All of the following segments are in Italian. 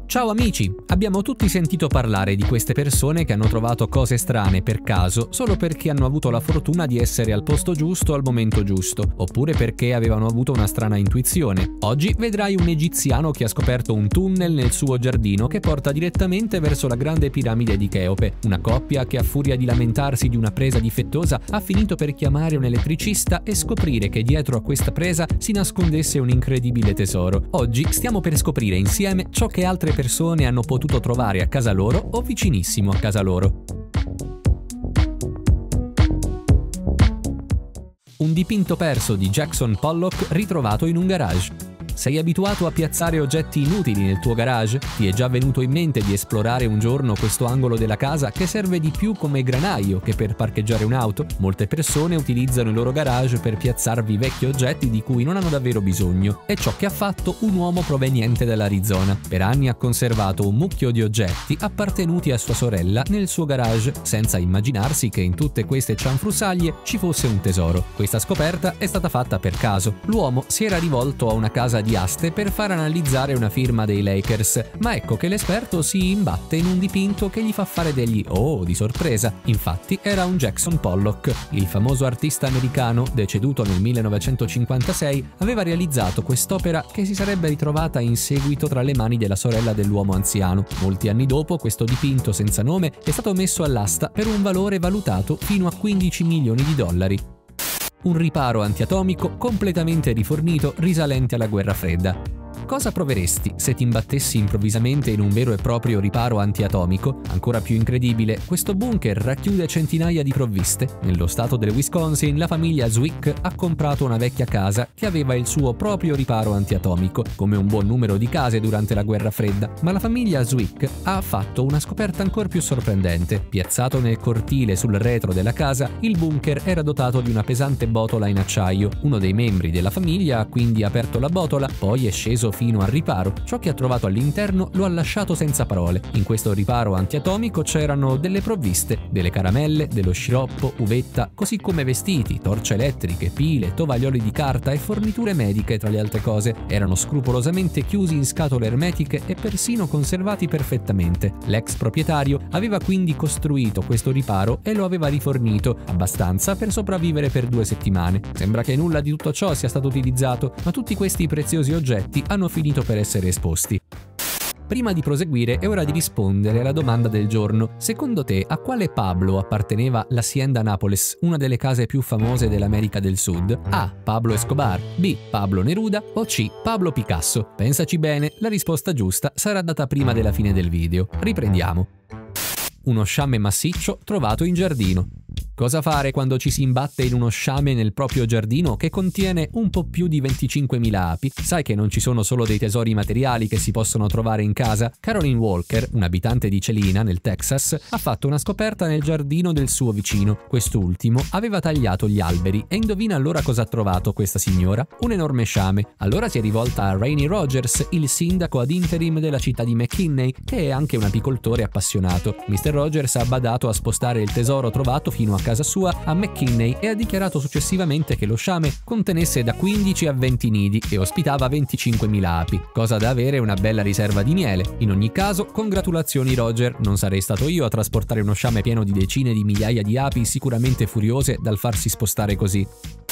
Ciao amici! Abbiamo tutti sentito parlare di queste persone che hanno trovato cose strane per caso solo perché hanno avuto la fortuna di essere al posto giusto al momento giusto, oppure perché avevano avuto una strana intuizione. Oggi vedrai un egiziano che ha scoperto un tunnel nel suo giardino che porta direttamente verso la grande piramide di Cheope, una coppia che a furia di lamentarsi di una presa difettosa ha finito per chiamare un elettricista e scoprire che dietro a questa presa si nascondesse un incredibile tesoro. Oggi stiamo per scoprire insieme ciò che altre persone hanno potuto trovare a casa loro o vicinissimo a casa loro. Un dipinto perso di Jackson Pollock ritrovato in un garage. Sei abituato a piazzare oggetti inutili nel tuo garage? Ti è già venuto in mente di esplorare un giorno questo angolo della casa che serve di più come granaio che per parcheggiare un'auto? Molte persone utilizzano il loro garage per piazzarvi vecchi oggetti di cui non hanno davvero bisogno. È ciò che ha fatto un uomo proveniente dall'Arizona. Per anni ha conservato un mucchio di oggetti appartenuti a sua sorella nel suo garage, senza immaginarsi che in tutte queste cianfrusaglie ci fosse un tesoro. Questa scoperta è stata fatta per caso. L'uomo si era rivolto a una casa di aste per far analizzare una firma dei Lakers, ma ecco che l'esperto si imbatte in un dipinto che gli fa fare degli "oh" di sorpresa. Infatti era un Jackson Pollock. Il famoso artista americano, deceduto nel 1956, aveva realizzato quest'opera che si sarebbe ritrovata in seguito tra le mani della sorella dell'uomo anziano. Molti anni dopo, questo dipinto senza nome è stato messo all'asta per un valore valutato fino a 15 milioni di dollari. Un riparo antiatomico completamente rifornito risalente alla guerra fredda. Cosa proveresti se ti imbattessi improvvisamente in un vero e proprio riparo antiatomico? Ancora più incredibile, questo bunker racchiude centinaia di provviste. Nello stato del Wisconsin, la famiglia Zwick ha comprato una vecchia casa che aveva il suo proprio riparo antiatomico, come un buon numero di case durante la guerra fredda. Ma la famiglia Zwick ha fatto una scoperta ancora più sorprendente. Piazzato nel cortile sul retro della casa, il bunker era dotato di una pesante botola in acciaio. Uno dei membri della famiglia ha quindi aperto la botola, poi è sceso fino al riparo. Ciò che ha trovato all'interno lo ha lasciato senza parole. In questo riparo antiatomico c'erano delle provviste, delle caramelle, dello sciroppo, uvetta, così come vestiti, torce elettriche, pile, tovaglioli di carta e forniture mediche tra le altre cose. Erano scrupolosamente chiusi in scatole ermetiche e persino conservati perfettamente. L'ex proprietario aveva quindi costruito questo riparo e lo aveva rifornito, abbastanza per sopravvivere per 2 settimane. Sembra che nulla di tutto ciò sia stato utilizzato, ma tutti questi preziosi oggetti hanno finito per essere esposti. Prima di proseguire è ora di rispondere alla domanda del giorno. Secondo te a quale Pablo apparteneva l'Hacienda Nápoles, una delle case più famose dell'America del Sud? A. Pablo Escobar, B. Pablo Neruda o C. Pablo Picasso? Pensaci bene, la risposta giusta sarà data prima della fine del video. Riprendiamo. Uno sciame massiccio trovato in giardino. Cosa fare quando ci si imbatte in uno sciame nel proprio giardino che contiene un po' più di 25.000 api? Sai che non ci sono solo dei tesori materiali che si possono trovare in casa? Carolyn Walker, un'abitante di Celina, nel Texas, ha fatto una scoperta nel giardino del suo vicino. Quest'ultimo aveva tagliato gli alberi e indovina allora cosa ha trovato questa signora? Un enorme sciame. Allora si è rivolta a Rainey Rogers, il sindaco ad interim della città di McKinney, che è anche un apicoltore appassionato. Mr. Rogers ha badato a spostare il tesoro trovato fino a casa sua a McKinney e ha dichiarato successivamente che lo sciame contenesse da 15 a 20 nidi e ospitava 25.000 api, cosa da avere una bella riserva di miele. In ogni caso, congratulazioni Roger, non sarei stato io a trasportare uno sciame pieno di decine di migliaia di api sicuramente furiose dal farsi spostare così.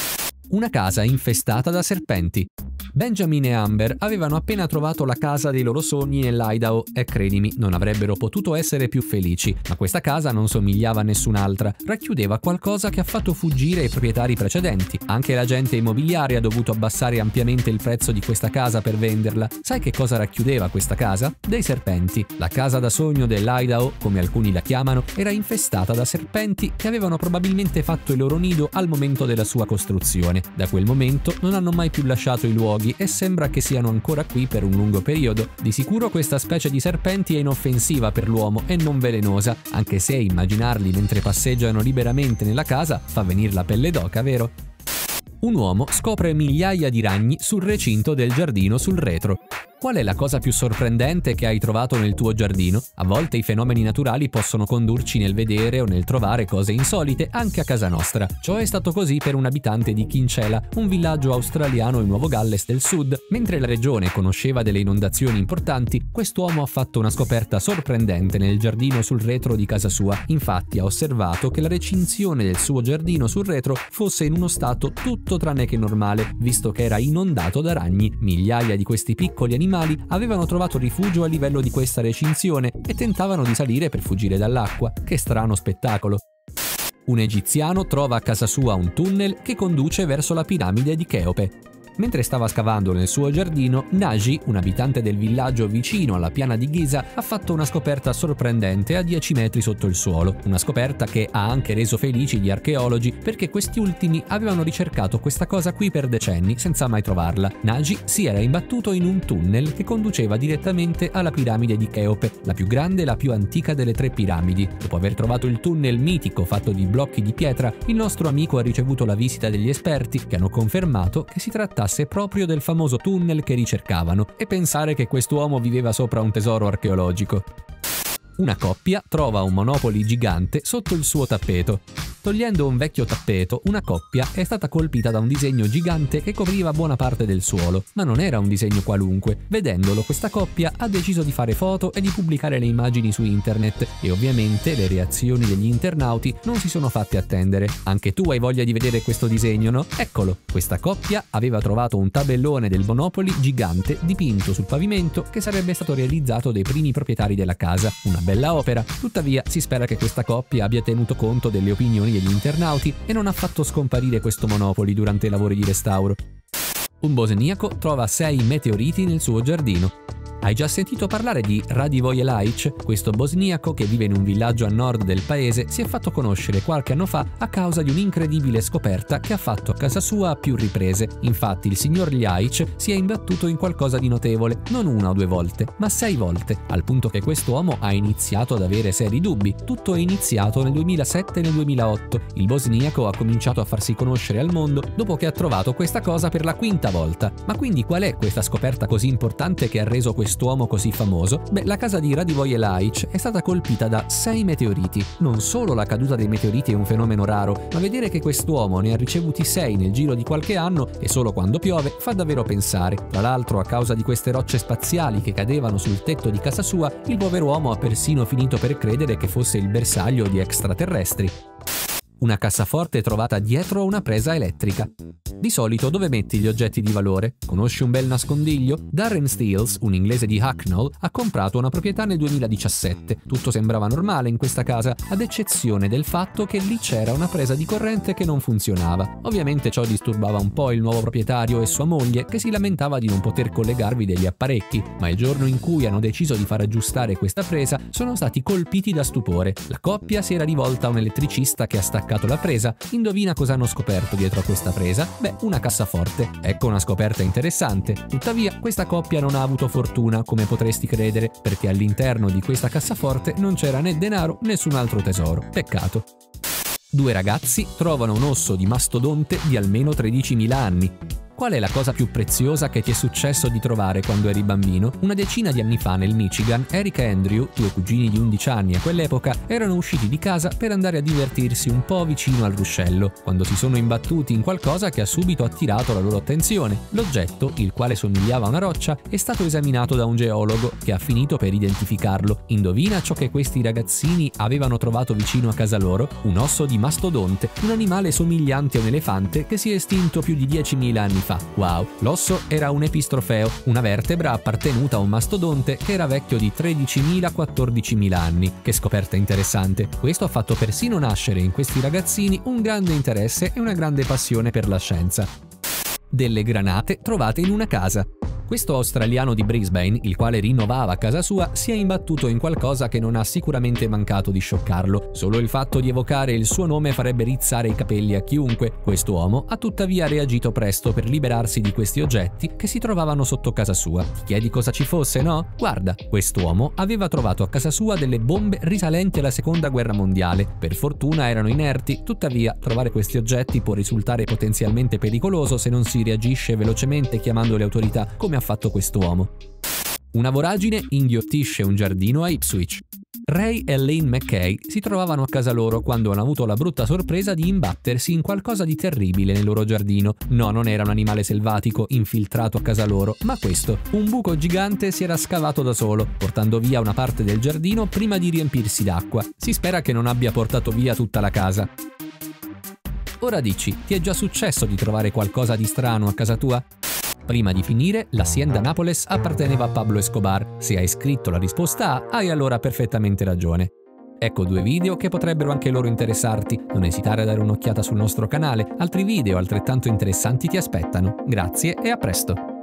Una casa infestata da serpenti. Benjamin e Amber avevano appena trovato la casa dei loro sogni nell'Idaho e credimi, non avrebbero potuto essere più felici, ma questa casa non somigliava a nessun'altra, racchiudeva qualcosa che ha fatto fuggire i proprietari precedenti. Anche l'agente immobiliare ha dovuto abbassare ampiamente il prezzo di questa casa per venderla. Sai che cosa racchiudeva questa casa? Dei serpenti. La casa da sogno dell'Idaho, come alcuni la chiamano, era infestata da serpenti che avevano probabilmente fatto il loro nido al momento della sua costruzione. Da quel momento non hanno mai più lasciato i luoghi e sembra che siano ancora qui per un lungo periodo. Di sicuro questa specie di serpenti è inoffensiva per l'uomo e non velenosa, anche se immaginarli mentre passeggiano liberamente nella casa fa venire la pelle d'oca, vero? Un uomo scopre migliaia di ragni sul recinto del giardino sul retro. Qual è la cosa più sorprendente che hai trovato nel tuo giardino? A volte i fenomeni naturali possono condurci nel vedere o nel trovare cose insolite anche a casa nostra. Ciò è stato così per un abitante di Kinchela, un villaggio australiano in Nuovo Galles del Sud. Mentre la regione conosceva delle inondazioni importanti, quest'uomo ha fatto una scoperta sorprendente nel giardino sul retro di casa sua. Infatti ha osservato che la recinzione del suo giardino sul retro fosse in uno stato tutto tranne che normale, visto che era inondato da ragni. Migliaia di questi piccoli animali avevano trovato rifugio a livello di questa recinzione e tentavano di salire per fuggire dall'acqua. Che strano spettacolo! Un egiziano trova a casa sua un tunnel che conduce verso la piramide di Cheope. Mentre stava scavando nel suo giardino, Naji, un abitante del villaggio vicino alla piana di Giza, ha fatto una scoperta sorprendente a 10 metri sotto il suolo. Una scoperta che ha anche reso felici gli archeologi, perché questi ultimi avevano ricercato questa cosa qui per decenni senza mai trovarla. Naji si era imbattuto in un tunnel che conduceva direttamente alla piramide di Cheope, la più grande e la più antica delle 3 piramidi. Dopo aver trovato il tunnel mitico fatto di blocchi di pietra, il nostro amico ha ricevuto la visita degli esperti che hanno confermato che si trattasse proprio del famoso tunnel che ricercavano, e pensare che quest'uomo viveva sopra un tesoro archeologico. Una coppia trova un Monopoly gigante sotto il suo tappeto. Togliendo un vecchio tappeto, una coppia è stata colpita da un disegno gigante che copriva buona parte del suolo, ma non era un disegno qualunque. Vedendolo, questa coppia ha deciso di fare foto e di pubblicare le immagini su internet, e ovviamente le reazioni degli internauti non si sono fatte attendere. Anche tu hai voglia di vedere questo disegno, no? Eccolo! Questa coppia aveva trovato un tabellone del Monopoly gigante dipinto sul pavimento che sarebbe stato realizzato dai primi proprietari della casa. Una bella opera. Tuttavia si spera che questa coppia abbia tenuto conto delle opinioni degli internauti e non ha fatto scomparire questo Monopoly durante i lavori di restauro. Un bosniaco trova 6 meteoriti nel suo giardino. Hai già sentito parlare di Radivoje Laic? Questo bosniaco, che vive in un villaggio a nord del paese, si è fatto conoscere qualche anno fa a causa di un'incredibile scoperta che ha fatto a casa sua a più riprese. Infatti il signor Laic si è imbattuto in qualcosa di notevole, non 1 o 2 volte, ma 6 volte, al punto che quest'uomo ha iniziato ad avere seri dubbi. Tutto è iniziato nel 2007 e nel 2008. Il bosniaco ha cominciato a farsi conoscere al mondo dopo che ha trovato questa cosa per la 5ª volta. Ma quindi qual è questa scoperta così importante che ha reso quest'uomo così famoso? Beh, la casa di Radivoje Laic è stata colpita da 6 meteoriti. Non solo la caduta dei meteoriti è un fenomeno raro, ma vedere che quest'uomo ne ha ricevuti 6 nel giro di qualche anno, e solo quando piove, fa davvero pensare. Tra l'altro, a causa di queste rocce spaziali che cadevano sul tetto di casa sua, il pover'uomo ha persino finito per credere che fosse il bersaglio di extraterrestri. Una cassaforte trovata dietro a una presa elettrica. Di solito dove metti gli oggetti di valore? Conosci un bel nascondiglio? Darren Steels, un inglese di Hacknell, ha comprato una proprietà nel 2017. Tutto sembrava normale in questa casa, ad eccezione del fatto che lì c'era una presa di corrente che non funzionava. Ovviamente ciò disturbava un po' il nuovo proprietario e sua moglie, che si lamentava di non poter collegarvi degli apparecchi, ma il giorno in cui hanno deciso di far aggiustare questa presa sono stati colpiti da stupore. La coppia si era rivolta a un elettricista che ha staccato la presa. Indovina cosa hanno scoperto dietro a questa presa? Beh, una cassaforte. Ecco una scoperta interessante. Tuttavia, questa coppia non ha avuto fortuna, come potresti credere, perché all'interno di questa cassaforte non c'era né denaro, nessun altro tesoro. Peccato. 2 ragazzi trovano un osso di mastodonte di almeno 13.000 anni. Qual è la cosa più preziosa che ti è successo di trovare quando eri bambino? Una decina di anni fa nel Michigan, Eric e Andrew, 2 cugini di 11 anni a quell'epoca, erano usciti di casa per andare a divertirsi un po' vicino al ruscello, quando si sono imbattuti in qualcosa che ha subito attirato la loro attenzione. L'oggetto, il quale somigliava a una roccia, è stato esaminato da un geologo che ha finito per identificarlo. Indovina ciò che questi ragazzini avevano trovato vicino a casa loro? Un osso di mastodonte, un animale somigliante a un elefante che si è estinto più di 10.000 anni fa. Wow! L'osso era un epistrofeo, una vertebra appartenuta a un mastodonte che era vecchio di 13.000-14.000 anni. Che scoperta interessante! Questo ha fatto persino nascere in questi ragazzini un grande interesse e una grande passione per la scienza. Delle granate trovate in una casa. Questo australiano di Brisbane, il quale rinnovava casa sua, si è imbattuto in qualcosa che non ha sicuramente mancato di scioccarlo. Solo il fatto di evocare il suo nome farebbe rizzare i capelli a chiunque. Quest'uomo ha tuttavia reagito presto per liberarsi di questi oggetti che si trovavano sotto casa sua. Ti chiedi cosa ci fosse, no? Guarda, quest'uomo aveva trovato a casa sua delle bombe risalenti alla Seconda Guerra Mondiale. Per fortuna erano inerti, tuttavia trovare questi oggetti può risultare potenzialmente pericoloso se non si reagisce velocemente chiamando le autorità, come ha fatto quest'uomo. Una voragine inghiottisce un giardino a Ipswich. Ray e Lane Mackay si trovavano a casa loro quando hanno avuto la brutta sorpresa di imbattersi in qualcosa di terribile nel loro giardino. No, non era un animale selvatico infiltrato a casa loro, ma questo, un buco gigante si era scavato da solo, portando via una parte del giardino prima di riempirsi d'acqua. Si spera che non abbia portato via tutta la casa. Ora dici, ti è già successo di trovare qualcosa di strano a casa tua? Prima di finire, l'Hacienda Nápoles apparteneva a Pablo Escobar. Se hai scritto la risposta A, hai allora perfettamente ragione. Ecco 2 video che potrebbero anche loro interessarti. Non esitare a dare un'occhiata sul nostro canale, altri video altrettanto interessanti ti aspettano. Grazie e a presto!